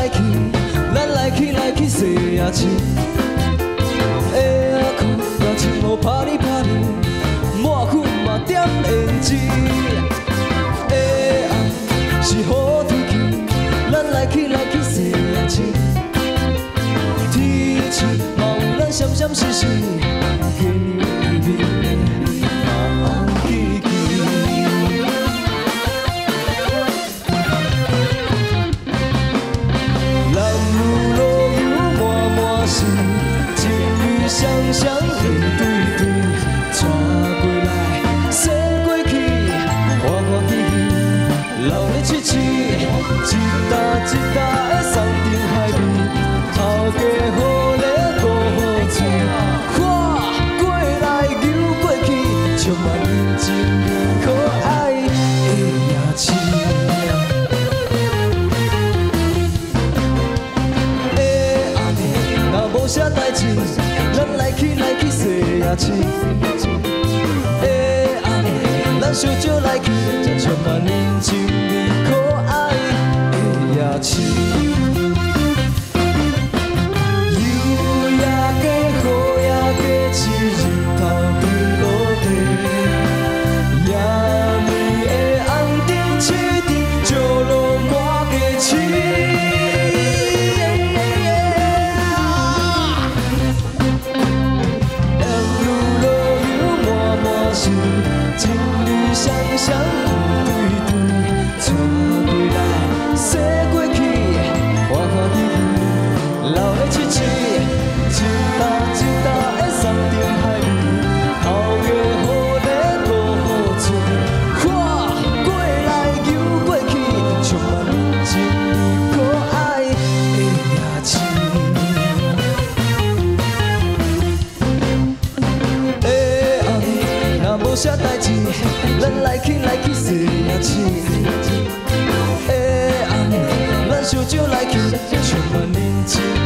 来去，咱来去来去西夜市。下课热情无拍你拍你，满腹嘛点胭脂。下暗是雨天气，咱来去来去西夜市。天气嘛有咱闪闪烁烁，加油美美嘛红记记。 双双对对对，带过来，洗过去，欢欢喜喜，留咧七七，一搭一搭的山珍海味，头家好咧顾好处，看过来游过去，充满人情味可爱的夜市。下暗若无啥代志。 咱来去来去西夜市，下暗咱烧酒来去，充满人情味可爱的夜市。夕夜加雨夜加起，日头对落地，夜暝的红灯市场，石路满街市。 情侣双双对对，带过来，洗过去，欢欢喜喜，留咧七七，一搭一搭的山珍海味，头家好咧顾好处，看过来游过去，充满人情味可爱的夜市。 无啥代志，咱来去来去西夜市。下暗咱烧酒来去，充满人情。